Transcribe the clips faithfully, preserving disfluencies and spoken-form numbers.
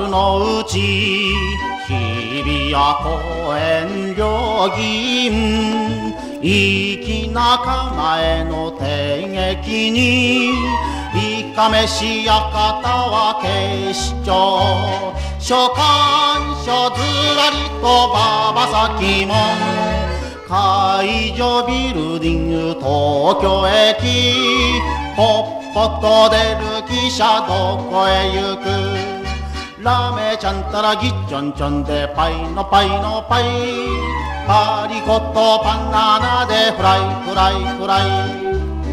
春のうち日比谷公園料銀粋な構えの帝劇にいかめし館は警視庁所管所ずらりと馬場先門会場ビルディング東京駅ポッポと出る汽車どこへ行くラメちゃんたらぎっちょんちょんでパイのパイのパイパリコとバナナでフライフライフライ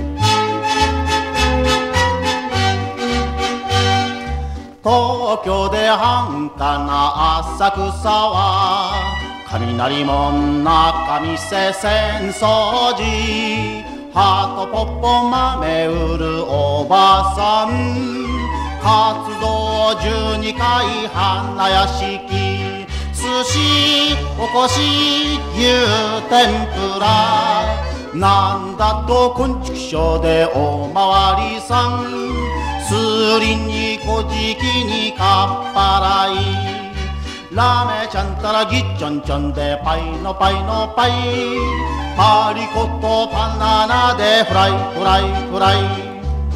東京で繁華な浅草は雷門仲見世浅草寺ハートポッポ豆売るおばさん活動じゅうにかい花屋敷寿司おこし牛天ぷらなんだと昆虫賞でおまわりさんすりにこじきにかっぱらいラメちゃんたらぎっちょんちょんでパイのパイのパイパリコとバナナでフライフライフライ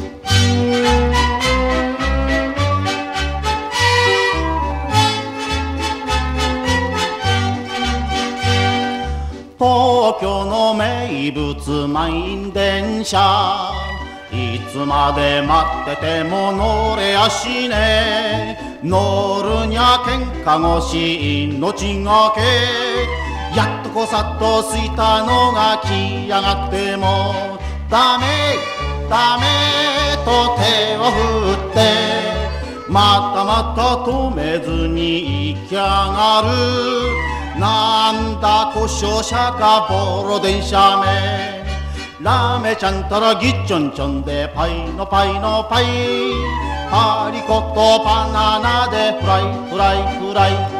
東京の名物満員電車いつまで待ってても乗れやしね乗るにゃ喧嘩腰命がけやっとこさっと着いたのが来やがってもダメダメと手を振ってまたまた止めずに行きやがるなんだ故障車かボロ電車めラメちゃんたらぎっちょんちょんでパイのパイのパイパリコとバナナでフライフライフライ